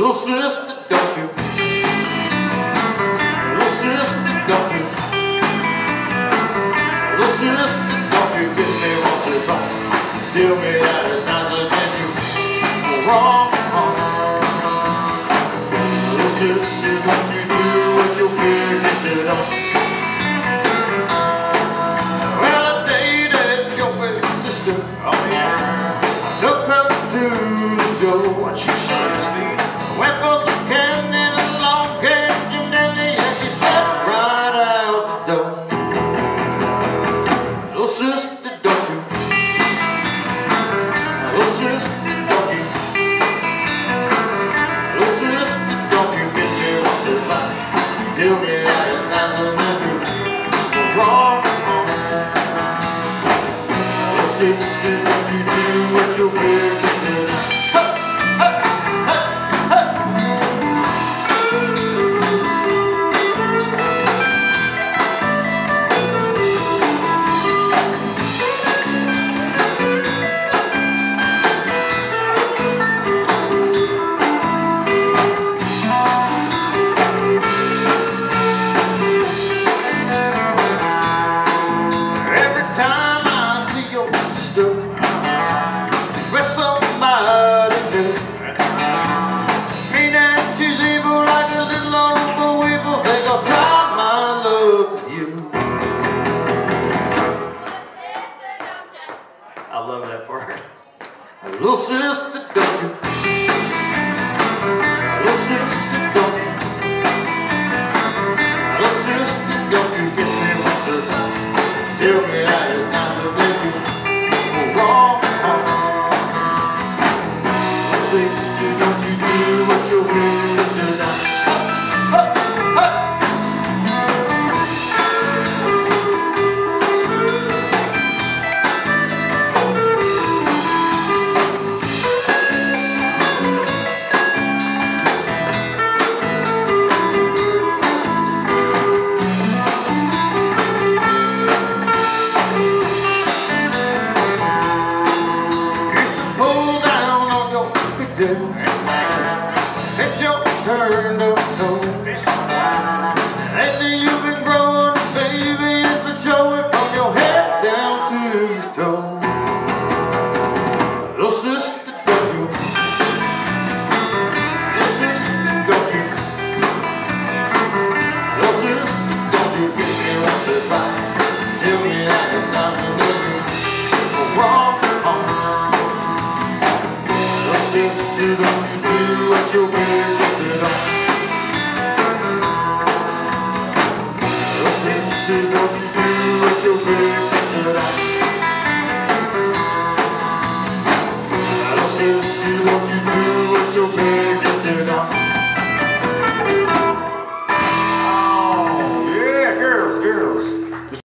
Little sister, don't you? Little sister, don't you? Little sister, don't you kiss me once or twice? Tell me that it's nicer than you. Wrong, wrong. Little sister, don't you do what your big sister don't? Well, I dated your big sister, oh yeah. Took her to the show and she shines me. Went for some candy and a long Cajun dandy, and she slept right out the door. Little sister, don't you? Little sister, don't you? Little sister, don't you kiss me once or twice? Tell me that it's nicer than you. Wrong, wrong. Little sister, don't you do what your big sister does? I love that part. Little sister, don't you? Little sister, don't you? Little sister, don't you kiss me once or twice? Tell me that it's nicer than you. Wrong, wrong. Little sister, don't you do what your big sister does? It's your turn to go. Lately you've been growing, baby, it's been showing from your head down to your toe. Little sister, don't you? Little sister, don't you? Little sister, don't you kiss me once or twice? Tell me that it's nothing to do. Wrong, wrong. Little sister, don't you do what your big sister